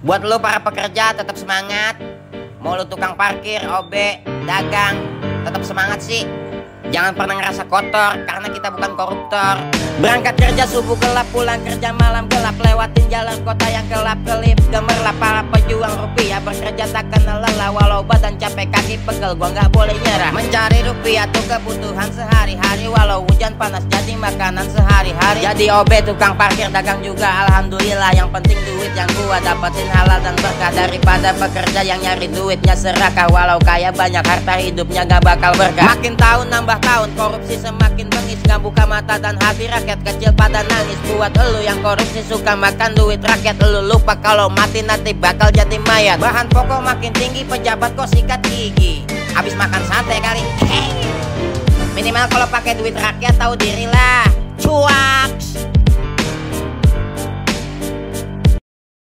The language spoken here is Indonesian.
Buat lo para pekerja tetap semangat. Mau lo tukang parkir, OB, dagang, tetap semangat sih. Jangan pernah ngerasa kotor, karena kita bukan koruptor. Berangkat kerja subuh gelap, pulang kerja malam gelap. Lewatin jalan kota yang gelap-kelip, gemerlap para pejuang rupiah. Bekerja tak kenal lelah, walau badan capek kaki pegel, gua nggak boleh nyerah. Mencari rupiah tuh kebutuhan sehari-hari, walau hujan panas jadi makanan sehari-hari. Jadi OB, tukang parkir, dagang juga alhamdulillah. Yang penting duit yang gua dapetin halal dan berkah, daripada pekerja yang nyari duitnya serakah. Walau kaya banyak harta, hidupnya gak bakal berkah. Makin tahun nambah tahun, korupsi semakin bengis. Gak buka mata dan hati, rakyat kecil pada nangis. Buat elu yang korupsi suka makan duit rakyat, elu lupa kalau mati nanti bakal jadi mayat. Bahan pokok makin tinggi, pejabat kok sikat gigi. Habis makan sate kali. Minimal kalau pakai duit rakyat tahu dirilah. Cuaks.